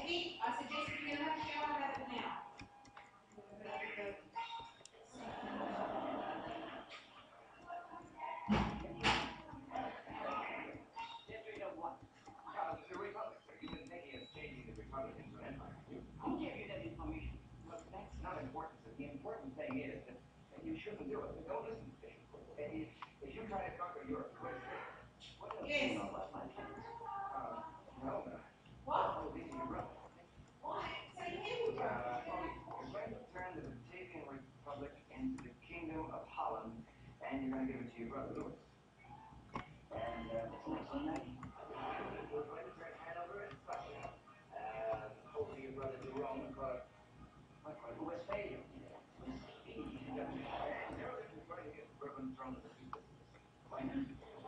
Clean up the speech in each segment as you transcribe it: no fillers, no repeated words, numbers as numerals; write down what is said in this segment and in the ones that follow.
Pete, I suggest you get another shower out of it now. The Republic, sir. You've been thinking of changing the Republic into an empire. Who gave you that information? Look, that's not important, sir. The important thing is that you shouldn't do it. Don't listen to me. If you try to conquer Europe, what else do you know about my plans? Well, What? oh, these are your brothers. Why? Say hey, brother. You're going to turn the Batavian Republic into the Kingdom of Holland, and you're going to give it to your brother Louis. And what's next on that? We're going to turn Hanover and Prussia. Hopefully your brother Jerome and call it Westphalia. And Joseph is going to get the Bourbon throne of the people. Why not?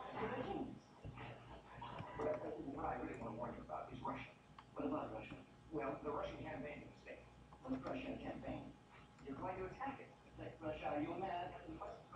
What I really want to warn you about is Russia. What about Russia? Well, the Russian campaign is a mistake. What Russian campaign? You're going to attack it. Attack Russia? Are you mad?